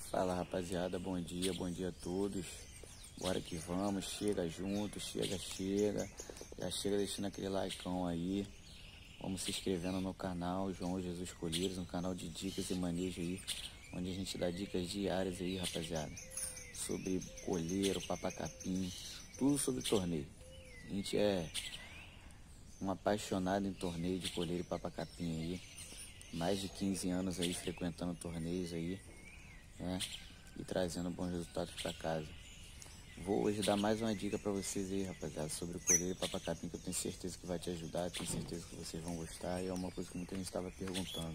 Fala rapaziada, bom dia a todos. Bora que vamos, chega junto, chega. Já chega deixando aquele likeão aí. Vamos se inscrevendo no canal João Jesus Colheiros, um canal de dicas e manejo aí, onde a gente dá dicas diárias aí, rapaziada. Sobre colheiro, papacapim, tudo sobre torneio. A gente é um apaixonado em torneio de colheiro e papacapim aí. Mais de 15 anos aí frequentando torneios aí, né? E trazendo bons resultados para casa. Vou hoje dar mais uma dica para vocês aí, rapaziada, sobre o colheiro e papacapim, que eu tenho certeza que vai te ajudar, tenho certeza que vocês vão gostar, e é uma coisa que muita gente estava perguntando.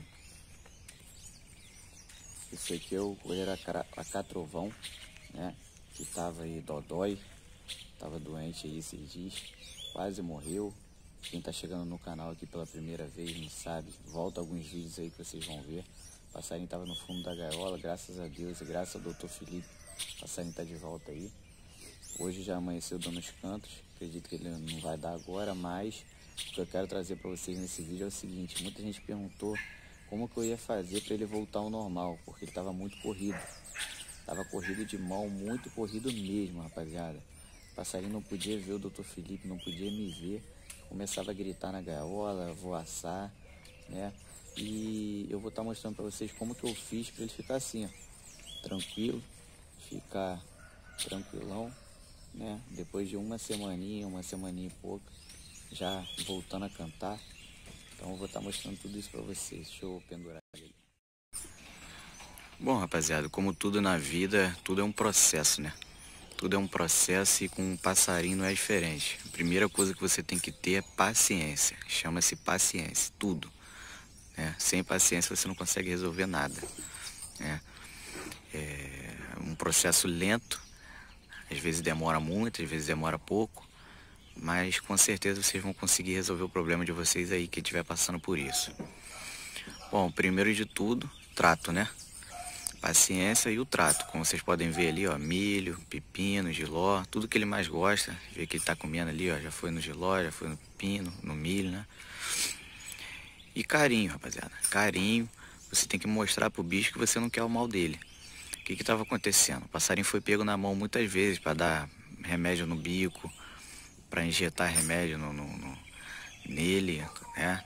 Isso aqui é o colheiro Acatrovão, né? Que tava aí dodói, tava doente aí esses dias, quase morreu. Quem tá chegando no canal aqui pela primeira vez não sabe, volta alguns vídeos aí que vocês vão ver. O passarinho tava no fundo da gaiola, graças a Deus e graças ao Dr. Felipe, o passarinho tá de volta aí. Hoje já amanheceu dando os cantos, acredito que ele não vai dar agora, mas o que eu quero trazer para vocês nesse vídeo é o seguinte: muita gente perguntou como que eu ia fazer para ele voltar ao normal, porque ele estava muito corrido. Tava corrido de mão, muito corrido mesmo, rapaziada. O passarinho não podia ver o Dr. Felipe, não podia me ver. Começava a gritar na gaiola, voaçar, né? E eu vou estar mostrando para vocês como que eu fiz para ele ficar assim, ó, tranquilo, ficar tranquilão, né? Depois de uma semaninha e pouco, já voltando a cantar. Então eu vou estar mostrando tudo isso para vocês. Deixa eu pendurar ali. Bom, rapaziada, como tudo na vida, tudo é um processo, né? Tudo é um processo, e com um passarinho não é diferente. A primeira coisa que você tem que ter é paciência. Chama-se paciência, tudo, né? Sem paciência você não consegue resolver nada, né? É um processo lento, às vezes demora muito, às vezes demora pouco, mas com certeza vocês vão conseguir resolver o problema de vocês aí, que estiver passando por isso. Bom, primeiro de tudo, trato, né? Paciência e o trato. Como vocês podem ver ali, ó, milho, pepino, jiló, tudo que ele mais gosta. Vê que ele tá comendo ali, ó, já foi no jiló, já foi no pepino, no milho, né? E carinho, rapaziada. Carinho, você tem que mostrar pro bicho que você não quer o mal dele. O que estava acontecendo? O passarinho foi pego na mão muitas vezes para dar remédio no bico, para injetar remédio nele, né?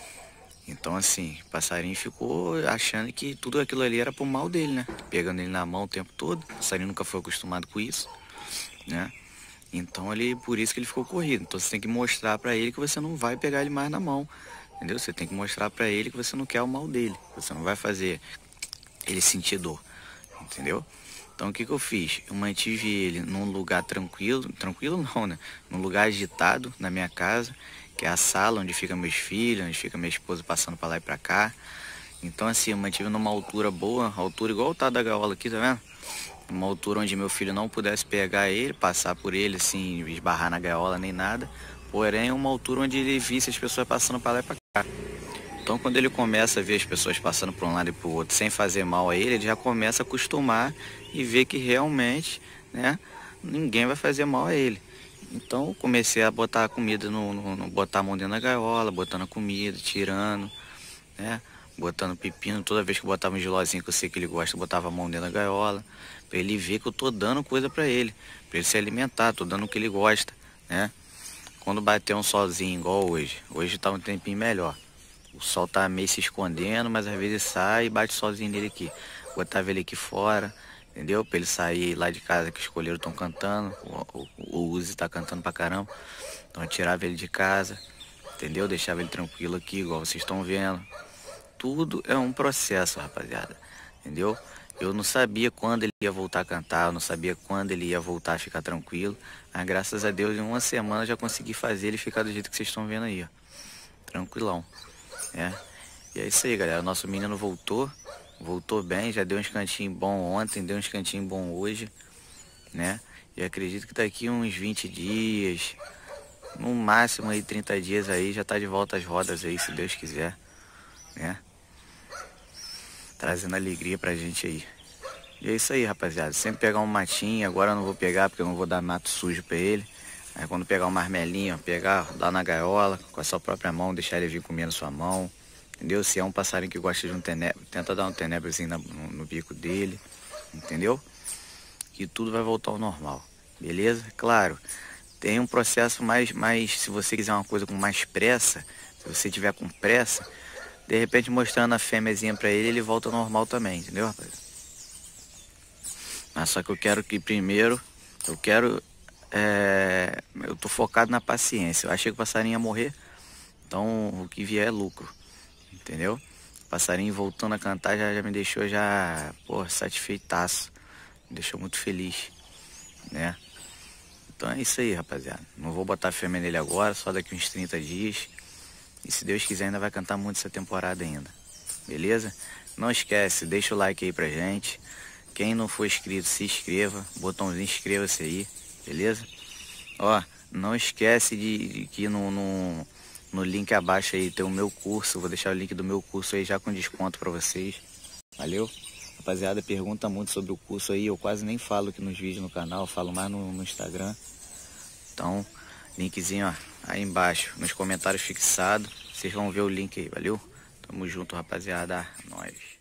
Então assim, o passarinho ficou achando que tudo aquilo ali era pro mal dele, né? Pegando ele na mão o tempo todo. O passarinho nunca foi acostumado com isso, né? Então por isso que ele ficou corrido. Então você tem que mostrar para ele que você não vai pegar ele mais na mão, entendeu? Você tem que mostrar para ele que você não quer o mal dele, que você não vai fazer ele sentir dor, entendeu? Então o que eu fiz? Eu mantive ele num lugar tranquilo não, né? Num lugar agitado na minha casa, que é a sala onde fica meus filhos, onde fica minha esposa passando para lá e para cá. Então assim, eu mantive numa altura boa, altura igual tá da gaiola aqui, tá vendo? Uma altura onde meu filho não pudesse pegar ele, passar por ele assim, esbarrar na gaiola nem nada. Porém, uma altura onde ele visse as pessoas passando para lá e para cá. Então quando ele começa a ver as pessoas passando para um lado e para o outro sem fazer mal a ele já começa a acostumar e ver que realmente, né, ninguém vai fazer mal a ele. Então eu comecei a botar a comida, botar a mão dentro da gaiola, botando a comida, tirando, né, botando pepino. Toda vez que eu botava um gilozinho que eu sei que ele gosta, eu botava a mão dentro da gaiola, para ele ver que eu tô dando coisa para ele se alimentar, tô dando o que ele gosta, né. Quando bater um solzinho igual hoje tá um tempinho melhor. O sol tá meio se escondendo, mas às vezes sai e bate sozinho nele aqui. Botava ele aqui fora, entendeu? Pra ele sair lá de casa, que os colheiros estão cantando. O Uzi tá cantando pra caramba. Então eu tirava ele de casa, entendeu? Deixava ele tranquilo aqui, igual vocês estão vendo. Tudo é um processo, rapaziada, entendeu? Eu não sabia quando ele ia voltar a cantar, eu não sabia quando ele ia voltar a ficar tranquilo. Mas graças a Deus, em uma semana eu já consegui fazer ele ficar do jeito que vocês estão vendo aí, ó. Tranquilão. E é isso aí, galera. Nosso menino voltou bem, já deu uns cantinhos bons ontem, deu uns cantinhos bons hoje, né? E acredito que daqui uns 20 dias, no máximo aí 30 dias aí, já tá de volta às rodas aí, se Deus quiser, né? Trazendo alegria pra gente aí. E é isso aí, rapaziada. Sempre pegar um matinho, agora eu não vou pegar porque eu não vou dar mato sujo pra ele. Aí quando pegar um marmelinho, pegar lá na gaiola, com a sua própria mão, deixar ele vir comer na sua mão, entendeu? Se é um passarinho que gosta de um tenebro, tenta dar um tenebrozinho no bico dele, entendeu? Que tudo vai voltar ao normal, beleza? Claro, tem um processo mais, se você quiser uma coisa com mais pressa, se você tiver com pressa, de repente mostrando a fêmeazinha pra ele, ele volta ao normal também, entendeu, rapaz? Mas só que eu quero que primeiro, eu tô focado na paciência. Eu achei que o passarinho ia morrer, então o que vier é lucro, entendeu? O passarinho voltando a cantar já me deixou pô, satisfeitaço, me deixou muito feliz, né? Então é isso aí, rapaziada. Não vou botar fêmea nele agora, só daqui uns 30 dias. E se Deus quiser ainda vai cantar muito essa temporada ainda, beleza? Não esquece, deixa o like aí pra gente. Quem não for inscrito, se inscreva, botãozinho inscreva-se aí, beleza? Ó, não esquece de que no link abaixo aí tem o meu curso, vou deixar o link do meu curso aí já com desconto pra vocês, valeu? Rapaziada, pergunta muito sobre o curso aí, eu quase nem falo aqui nos vídeos no canal, falo mais no Instagram. Então, linkzinho ó, aí embaixo, nos comentários fixado, vocês vão ver o link aí, valeu? Tamo junto, rapaziada, nós.